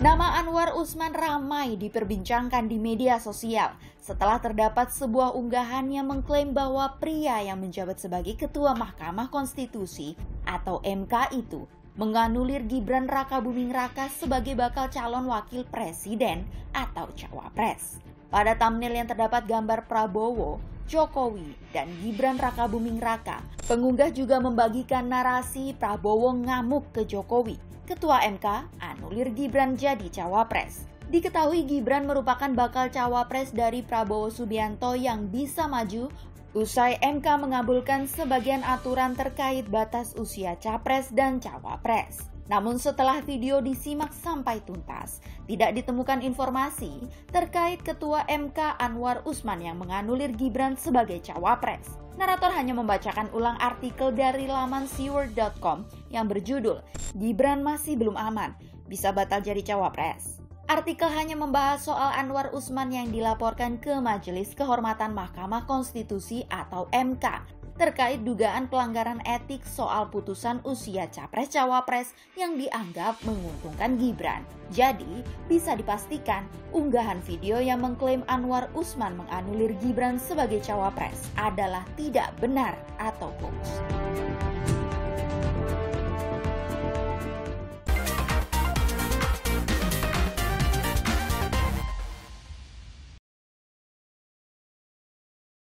Nama Anwar Usman ramai diperbincangkan di media sosial setelah terdapat sebuah unggahan yang mengklaim bahwa pria yang menjabat sebagai Ketua Mahkamah Konstitusi atau MK itu menganulir Gibran Rakabuming Raka sebagai bakal calon wakil presiden atau cawapres. Pada thumbnail yang terdapat gambar Prabowo, Jokowi, dan Gibran Rakabuming Raka, pengunggah juga membagikan narasi Prabowo ngamuk ke Jokowi. Ketua MK anulir Gibran jadi cawapres. Diketahui Gibran merupakan bakal cawapres dari Prabowo Subianto yang bisa maju usai MK mengabulkan sebagian aturan terkait batas usia capres dan cawapres. Namun setelah video disimak sampai tuntas, tidak ditemukan informasi terkait Ketua MK Anwar Usman yang menganulir Gibran sebagai cawapres. Narator hanya membacakan ulang artikel dari laman seward.com yang berjudul "Gibran masih belum aman, bisa batal jadi cawapres". Artikel hanya membahas soal Anwar Usman yang dilaporkan ke Majelis Kehormatan Mahkamah Konstitusi atau MK terkait dugaan pelanggaran etik soal putusan usia capres-cawapres yang dianggap menguntungkan Gibran. Jadi, bisa dipastikan unggahan video yang mengklaim Anwar Usman menganulir Gibran sebagai cawapres adalah tidak benar atau hoax.